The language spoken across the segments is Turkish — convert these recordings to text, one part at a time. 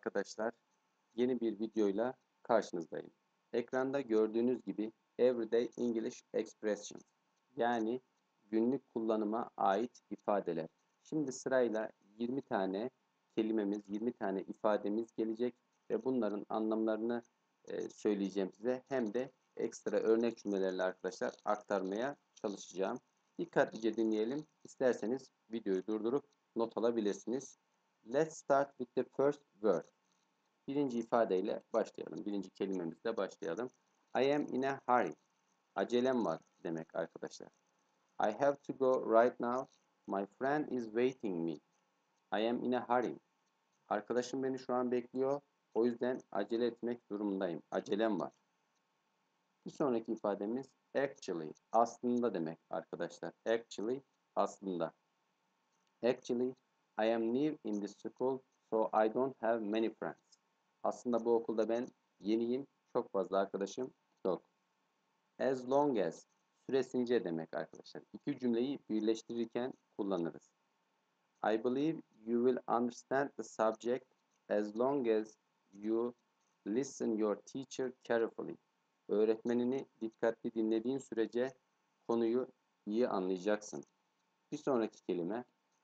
arkadaşlar. Yeni bir videoyla karşınızdayım. Ekranda gördüğünüz gibi Everyday English Expressions yani günlük kullanıma ait ifadeler. Şimdi sırayla 20 tane kelimemiz, 20 tane ifademiz gelecek ve bunların anlamlarını söyleyeceğim size. Hem de ekstra örnek cümlelerle arkadaşlar aktarmaya çalışacağım. Dikkatlice dinleyelim. İsterseniz videoyu durdurup not alabilirsiniz. Let's start with the first word. Birinci ifadeyle başlayalım. Birinci kelimemizle başlayalım. I am in a hurry. Acelem var demek arkadaşlar. I have to go right now. My friend is waiting me. I am in a hurry. Arkadaşım beni şu an bekliyor. O yüzden acele etmek durumundayım. Acelem var. Bir sonraki ifademiz actually. Aslında demek arkadaşlar. Actually, aslında. Actually, I am new in this school, so I don't have many friends. Aslında bu okulda ben yeniyim, çok fazla arkadaşım yok. As long as, süresince demek arkadaşlar. İki cümleyi birleştirirken kullanırız. I believe you will understand the subject as long as you listen your teacher carefully. Öğretmenini dikkatli dinlediğin sürece konuyu iyi anlayacaksın. Bir sonraki kelime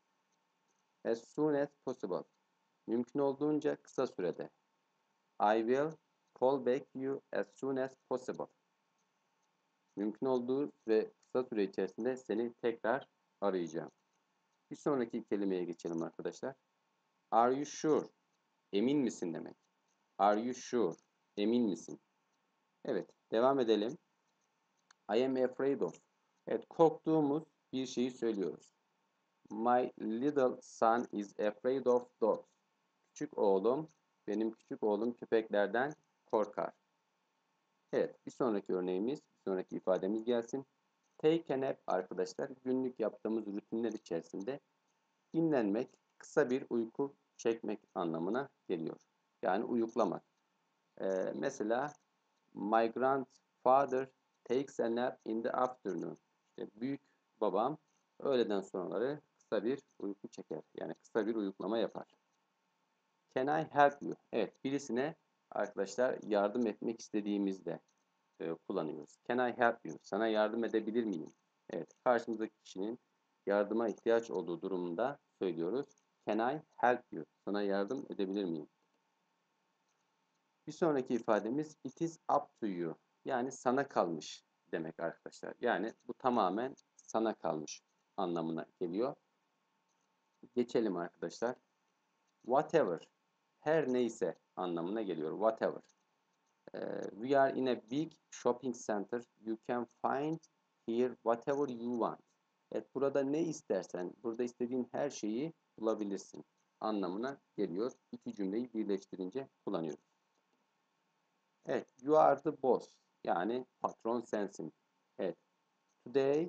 as soon as possible. Mümkün olduğunca kısa sürede. I will call back you as soon as possible. Mümkün olduğu ve kısa süre içerisinde seni tekrar arayacağım. Bir sonraki kelimeye geçelim arkadaşlar. Are you sure? Emin misin demek. Are you sure? Emin misin? Evet, devam edelim. I am afraid of. Evet, korktuğumuz bir şeyi söylüyoruz. My little son is afraid of dogs. Benim küçük oğlum köpeklerden korkar. Evet, bir sonraki örneğimiz, bir sonraki ifademiz gelsin. Take a nap arkadaşlar, günlük yaptığımız rutinler içerisinde dinlenmek, kısa bir uyku çekmek anlamına geliyor. Yani uyuklamak. Mesela, my grandfather takes a nap in the afternoon. İşte büyük babam öğleden sonraları kısa bir uyku çeker. Yani kısa bir uyuklama yapar. Can I help you? Evet, birisine arkadaşlar yardım etmek istediğimizde kullanıyoruz. Can I help you? Sana yardım edebilir miyim? Evet, karşımızdaki kişinin yardıma ihtiyaç olduğu durumunda söylüyoruz. Can I help you? Sana yardım edebilir miyim? Bir sonraki ifademiz it is up to you. Yani sana kalmış demek arkadaşlar. Yani bu tamamen sana kalmış anlamına geliyor. Geçelim arkadaşlar. Whatever. Her neyse anlamına geliyor. Whatever. We are in a big shopping center. You can find here whatever you want. Evet, burada ne istersen, burada istediğin her şeyi bulabilirsin anlamına geliyor. İki cümleyi birleştirince kullanıyoruz. Evet, you are the boss. Yani patron sensin. Evet, today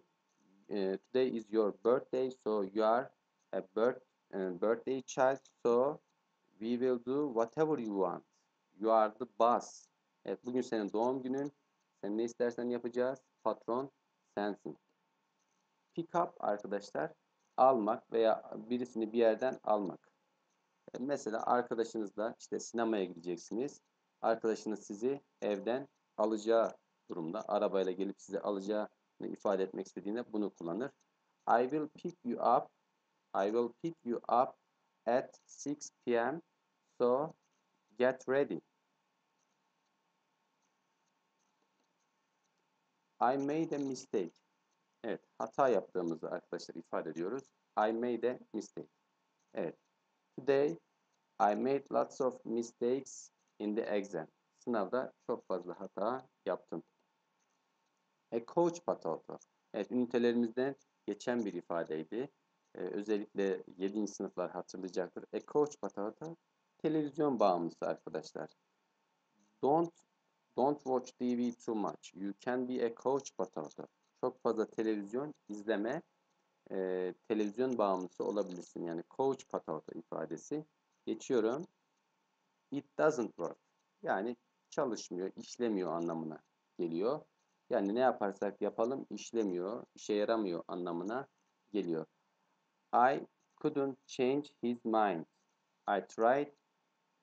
is your birthday, so you are a birthday child, so we will do whatever you want. You are the boss. Evet, bugün senin doğum günün. Sen ne istersen yapacağız. Patron sensin. Pick up arkadaşlar, almak veya birisini bir yerden almak. Mesela arkadaşınızla işte sinemaya gideceksiniz. Arkadaşınız sizi evden alacağı durumda, arabayla gelip sizi alacağını ifade etmek istediğinde bunu kullanır. I will pick you up. I will pick you up at 6 p.m. So get ready. I made a mistake. Evet, hata yaptığımızı arkadaşlar ifade ediyoruz. I made a mistake. Evet. Today I made lots of mistakes in the exam. Sınavda çok fazla hata yaptım. A couch potato. Evet, ünitelerimizden geçen bir ifadeydi. Özellikle 7. sınıflar hatırlayacaktır. A couch potato, televizyon bağımlısı arkadaşlar. Don't watch TV too much. You can be a couch potato. Çok fazla televizyon izleme. Televizyon bağımlısı olabilirsin. Yani couch potato ifadesi. Geçiyorum. It doesn't work. Yani çalışmıyor, işlemiyor anlamına geliyor. Yani ne yaparsak yapalım işlemiyor, işe yaramıyor anlamına geliyor. I couldn't change his mind. I tried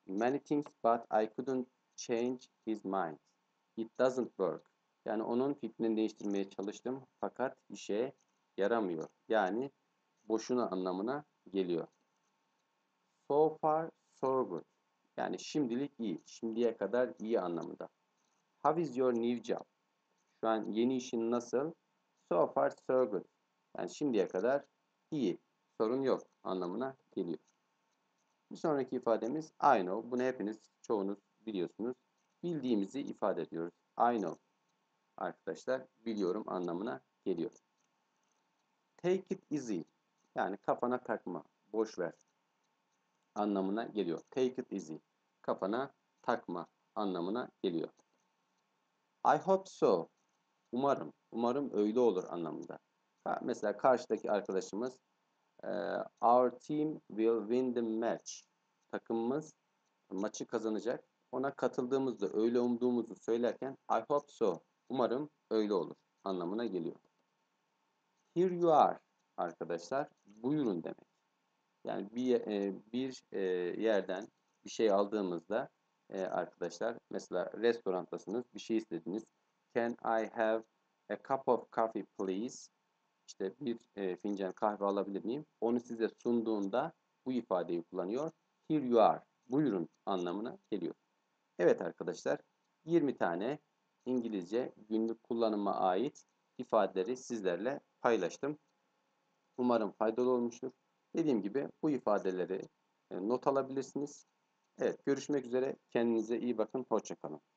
Many things but I couldn't change his mind. It doesn't work. Yani onun fikrini değiştirmeye çalıştım fakat işe yaramıyor. Yani boşuna anlamına geliyor. So far so good. Yani şimdilik iyi. Şimdiye kadar iyi anlamında. How is your new job? Şu an yeni işin nasıl? So far so good. Yani şimdiye kadar iyi. Sorun yok anlamına geliyor. Bir sonraki ifademiz I know. Bunu hepiniz, çoğunuz biliyorsunuz. Bildiğimizi ifade ediyoruz. I know. Arkadaşlar biliyorum anlamına geliyor. Take it easy. Yani kafana takma. Boş ver anlamına geliyor. Take it easy. Kafana takma anlamına geliyor. I hope so. Umarım. Umarım öyle olur anlamında. Mesela karşıdaki arkadaşımız Our team will win the match. Takımımız maçı kazanacak. Ona katıldığımızda öyle umduğumuzu söylerken I hope so. Umarım öyle olur anlamına geliyor. Here you are arkadaşlar. Buyurun demek. Yani bir yerden bir şey aldığımızda arkadaşlar mesela restorantasınız bir şey istediniz. Can I have a cup of coffee please? İşte bir fincan kahve alabilir miyim? Onu size sunduğunda bu ifadeyi kullanıyor. Here you are. Buyurun anlamına geliyor. Evet arkadaşlar 20 tane İngilizce günlük kullanıma ait ifadeleri sizlerle paylaştım. Umarım faydalı olmuştur. Dediğim gibi bu ifadeleri not alabilirsiniz. Evet görüşmek üzere. Kendinize iyi bakın. Hoşça kalın.